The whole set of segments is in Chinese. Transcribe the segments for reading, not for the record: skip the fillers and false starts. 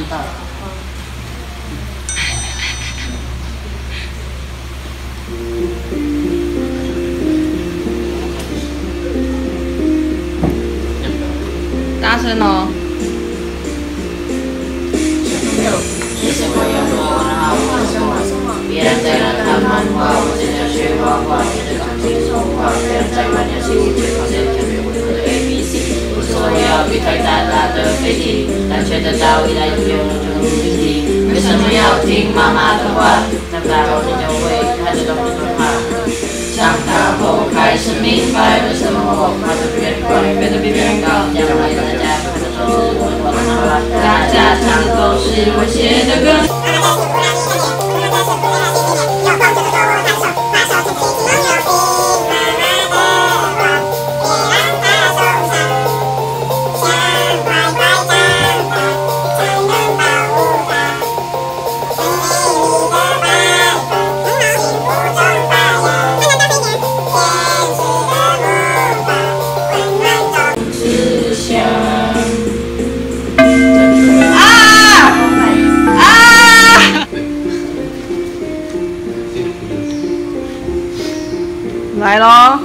到。 大声哦！ 其实我有多好，别人在那看漫画，我正在学画画，学着钢琴说话，别人在玩游戏，我却考试跳跃我的 ABC。不是我要一台大大的飞机，但却得到一台有用的飞机。为什么要听妈妈的话？长大后你就会开始懂得怕。长大后开始明白，为什么我爬得比别人快，飞得比别人高。将来大家看的都是我的漫画，大家唱的都是我写的歌。 来咯！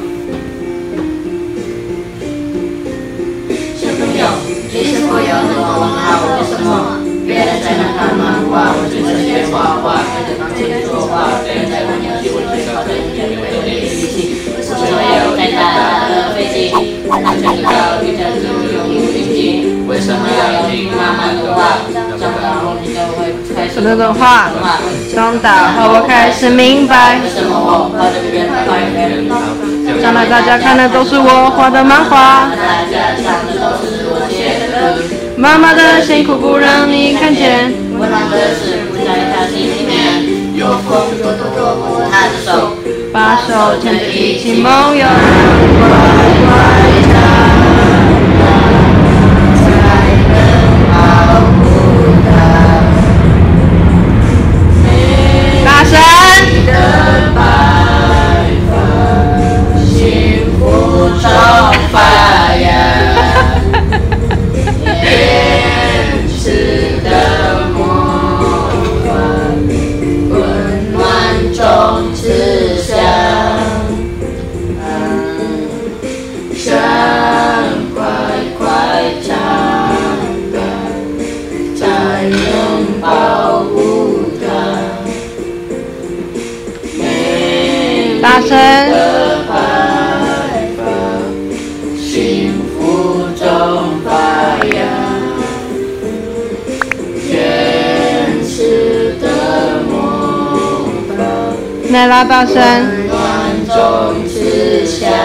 小朋友，其实我有很多问号，为什么别人在那看漫画，我正在学画画，学着钢琴说话，别人在玩游戏，我却靠着音乐为我的力气。为什么有太大的飞机，但却得到一架有用的飞机？为什么要听妈妈的话？长大后你就会开始懂得话。 长大后我开始明白， 为什么我画得比别人快，别人好。 将来大家看的都是我画的漫画， 大家唱的都是我写的歌。 妈妈的辛苦不让你看见， 温暖的事不在她心里面。有风就多多握她的手， 把手牵着一起梦游。 乖乖长大，才能保护她。 大声！ 你的白发，幸福中发芽。坚持的魔法，温暖中慈祥。想快快长大，才能保护它。 大声！ 的白发，幸福中发芽。坚持的魔法， 再拉大声！ 温暖中慈祥。